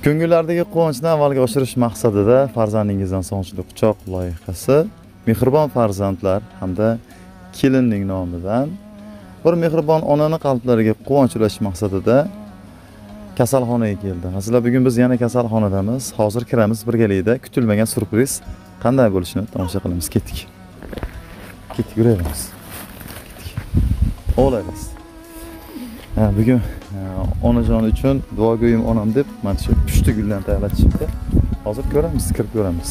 Ko'ngillardagi quvonchni amalga oshirish maqsadida farzandingizdan sog'inchli quchoq loyihasi mehribon farzandlar hamda kelinning nomidan bir mehribon onaning qalblariga quvonch ulash maqsadida kasalxonaga keldi. Aslida bugun biz yana kasalxonadamiz. Hozir kiramiz birgalikda. Kutilmagan surpriz qanday bo'lishini tomosha qilamiz. Ketdik. Yuramiz. O'laymiz. Bugun onajon uchun duogo'yim onam deb mana shu pushti guldan tayyorlatishibdi. Hozir ko'ramiz, kirib ko'ramiz.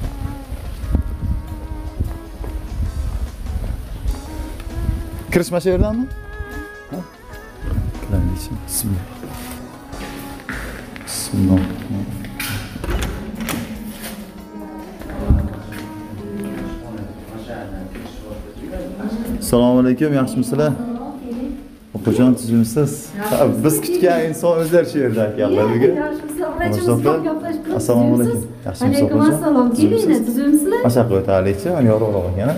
Kirish mana shu yerdanmi? Kiramiz. Bismillah. Assalomu alaykum, yaxshimisizlar? Opajon, tuzimsiz? Biz kutgan inson o'zlar shu yerda ekanlar bugun. Assalomu alaykum. Yaxshimisiz opajon? Alaykum assalom. Keling, tuzimsizlar? Masha qo'ytaylikchi, mana yorug'roq ekan.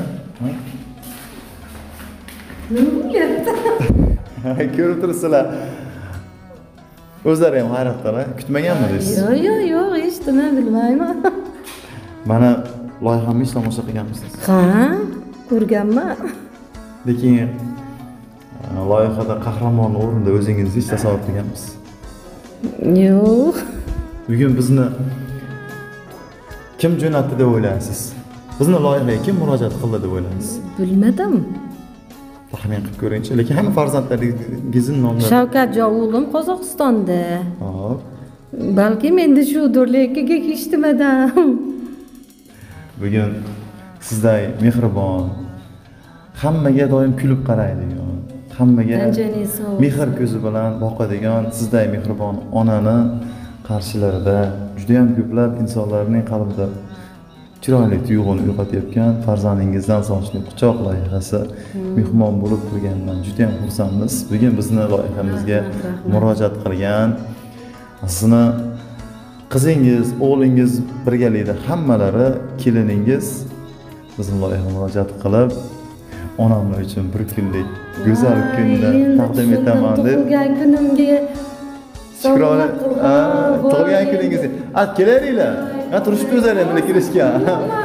Ko'rib turibsizlar. O'zlari ham hayratdalar. Kutmaganmisiz? Yo'q, hech nima bilmayman. Mana loyihamni tomosha qilganmisiz? Ha, ko'rganman. Lekin loyihada qahramon o'rnida o'zingizni hech tasavvur qilganmisiz? Yo'q. Bugun bizni kim jo'natdi deb o'ylaysiz? Bizni loyihaga kim murojaat qildi deb o'ylaysiz? Bilmadim. Taxmin qilib ko'ring-chi. Lekin hamma farzandlaringizning nomlari Shavkatjon o'g'lim Qozog'istonda. Hop. Balki menda shudir, lekin hech nimadan. Bugun sizday mehribon, hammaga doim kulib qaraydigan, hammaga mehr ko'zi bilan boqadigan sizday mehribon onani qarshilarida juda ham ko'plab insonlarning qalbida chiroyli tuyg'uni uyg'otayotgan farzandingizdan sog'inchli quchoq loyihasi mehmon bo'lib turganidan juda ham xursandmiz. Bugun bizni loyihamizga murojaat qilgan sizni qizingiz, o'g'lingiz birgalikda hammalari keliningiz bizni loyihaga murojaat qilib onamlar uchun bir kunlik go'zal kunni taqdim etaman deb tug'ilgan kunimga shukrona tug'ilgan kuningizga kelaveringlar. Turishdi o'zlari ham kelishgan.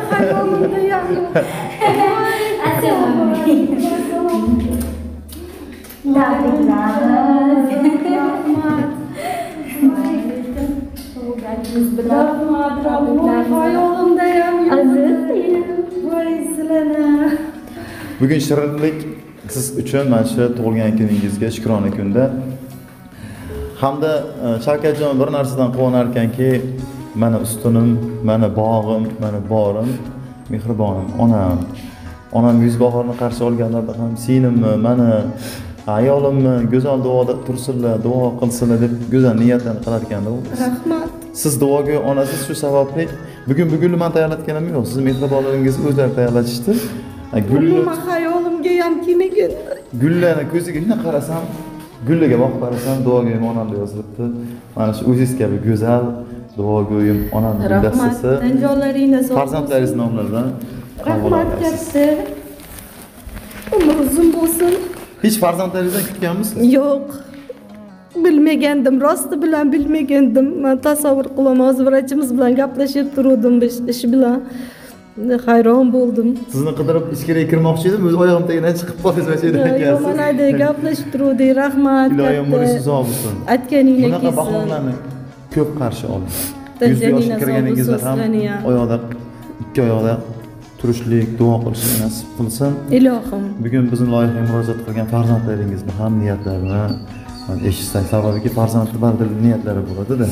Bugun shirinlik siz uchun mana shu tug'ilgan kuningizga shukrona kunda hamda Shavkatjon bir narsadan quvonar ekanki, mana ustunim, mana bog'im, mana borim, mehribonim onam. Onam yuzbahorni qarshi olganlarda ham singlimmi, mana ayolimmi go'zal duoda tursinlar, duo qilsinlar deb go'zal niyatlarni qilar ekanda. Rahmat. Siz duoga onasiz shu sababli bugun bugunni men tayyorlatganim yo'q. Siz mehribonlaringiz o'zlari tayyorlatishdi. Gulni xayolimga ham kelmagan. Gullarni ko'ziga shuna qarasam, gullaga boqib qarasam, duogo'yim onam deb yozilibdi. Mana shu o'zingiz kabi go'zal duogo'yim onam guldastasi. Rahmat. Anjonlaringizga sog' Farzandlaringiz nomlaridan rahmat katta. Umr uzun bo'lsin. Hech farzandlaringizdan kutganmisiz? Yo'q. Bilmagandim, rosti bilan bilmagandim. Men tasavvur qilaman, hozir vrachimiz bilan gaplashib turdim ish bilan. Hayron bo'ldim. Sizni qidirib ichkariga kirmoqchi edim, o'z oyog'im tagidan chiqib qoldingiz mana shu yerda ekansiz. Yo'q, gaplashib turdik, rahmat. Iloyim umringiz uzoq bo'lsin. Aytganingizga kelsin. Bunaqa bahorlarni ko'p qarshi oling. 100 yoshga kirganingizda ham oyoqda ikki oyoqda turishlik, duo qilishni nasib qilsin. Ilohim. Bugun bizni loyihaga murojaat qilgan farzandlaringizni ham niyatlarini eshitsak, sababki farzandlar bardil niyatlari bo'ladi-da.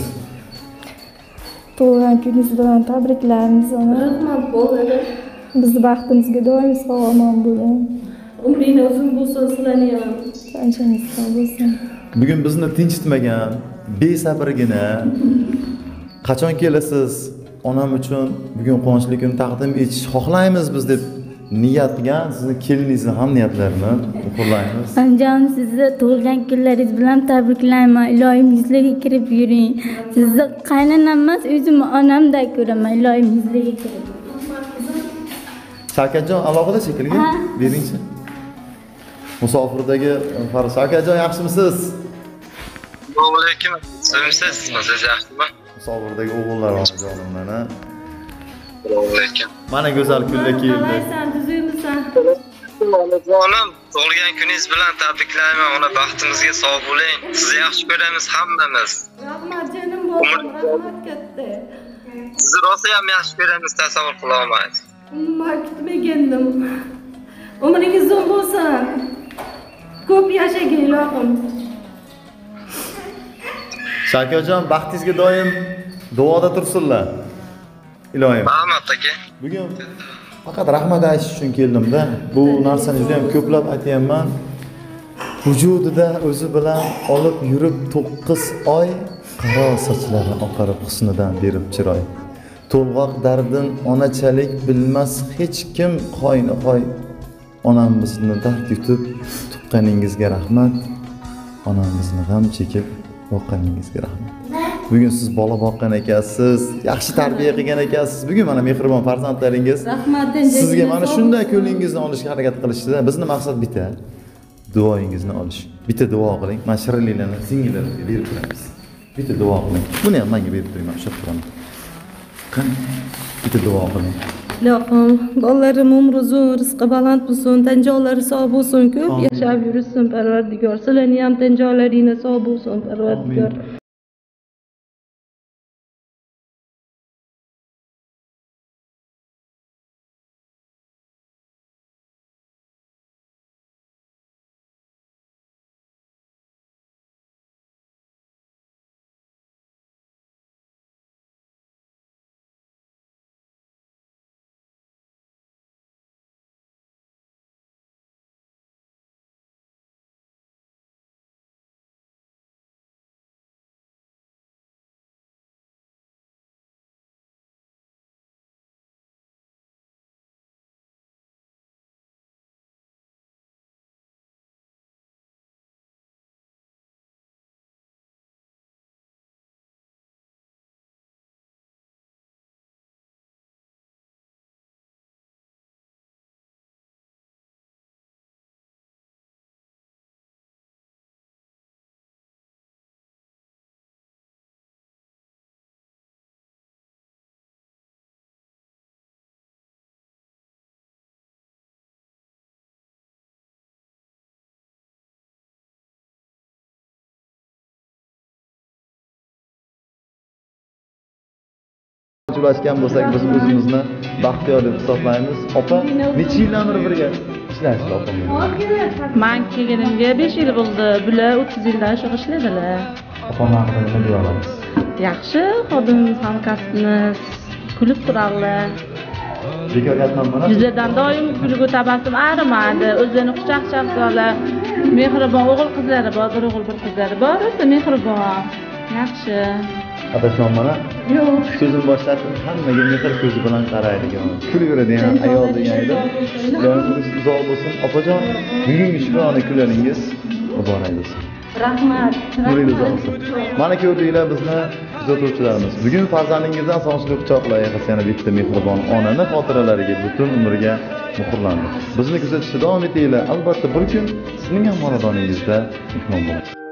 Tug'ilgan kuningiz bilan tabriklaymiz ona. Rahmat bo'ladi. Bizni baxtimizga doim sog'-omon bo'ling. Umringiz uzun bo'lsin, sizlarni ham. Qanchangiz sog' bo'lsin. Bugun bizni tinchitmagan, besabrgina qachon kelasiz? Onam uchun bugun quvonchli kun taqdim etish xohlaymiz biz deb niyat qilgan sizni keliningizni ham niyatlarini qo'llaymiz. Anjon, sizni tug'ilgan kunlaringiz bilan tabriklayman. Iloyim yuzlarga kirib yuring. Sizni qaynonam emas, o'zim onamdek ko'raman. Iloyim yuzlarga kirib. Shavkatjon alohida shekilli beringchi. Musofirdagi Shavkatjon yaxshimisiz? Assalomu alaykum. Sizsiz, yaxshimi? Musofirdagi o'g'illar onajonim mana. Lekin. Mana go'zal kunlar keldi. Qalaysan, tuzukmisan? Onajonim, tug'ilgan kuningiz bilan tabriklayman. Ona baxtimizga sog' bo'ling. Sizni yaxshi ko'ramiz hammamiz. Rahmat jiyanim bo'lsin, rahmat katta. Sizni rosa ham yaxshi ko'ramiz, tasavvur qila olmaysiz. Men kutmagandim. Umringiz uzun bo'lsin. Ko'p yashagin ilohim. Shakarjon, baxtingizga doim duoda tursinlar. Iloyim. Rahmat aka. Bugun faqat rahmat aytish uchun keldim-da. Bu narsani juda ham ko'plab aytayapman. Vujudida o'zi bilan olib yurib 9 oy qaro sochlari oqarib husnidan berib chiroy. To'lg'oq dardin onachalik bilmas hech kim qo'yni-qo'y. Onam bizni dard yutib tuqqaningizga rahmat. Onamizni g'am chekib boqqaningizga rahmat. Bugun siz bola boqqan ekansiz, yaxshi tarbiya qilgan ekansiz. Bugun mana mehribon farzandlaringiz Rahmat. sizga mana shunday ko'nglingizni olishga harakat qilishdi. Bizning maqsad bitta. Duoingizni olish. Bitta duo qiling. Mana shirinliklarni singillarimizga berib turamiz. Bitta duo qiling. Buni ham menga berib turing, o'sha turaman. Qani, bitta duo qiling. Ilohim, bolalarim umri uzun, rizqi baland bo'lsin, tan joylari sog' bo'lsin, ko'p yashab yursin, Parvardigor. Sizlarning ham tan joylaringiz sog' bo'lsin, Parvardigor. Uchrashgan bo'lsak, biz o'zimizni baxtiyor deb hisoblaymiz. Opa, necha yildan birga ishlaysiz, opa? Men kelganimga 5 yil bo'ldi. Bular 30 yildan shu ishlaydilar. Opam haqida nima deya olamiz? Yaxshi, xodim hamkasbimiz kulib turarlar. Bekor gapman mana. Yuzidan doim kulgu tabassum arimadi. O'zini quchoq-quchoqlar. Mehribon o'g'il qizlari bor, bir o'g'il bir qizlari bor. O'zi mehribon. Yaxshi. Adashman mana. Yo'q. So'zim boshlatib, hammaga mehr ko'zi bilan qaraydigan, kulaveradigan ayol degan edi. Umringiz uzoq bo'lsin. Opajon, bugungi shukrona kunlaringiz muborak bo'lsin. Rahmat. Umringiz uzoq bo'lsin. Mana ko'rdinglar bizni kuzatuvchilarimiz. Bugun farzandingizdan sog'inchli quchoqlar yana bitta mehribon onani xotiralariga butun umrga muhrlandi. Bizni kuzatishda davom etinglar. Albatta bir kun sizning ham xonadoningizda mehmon bo'lamiz.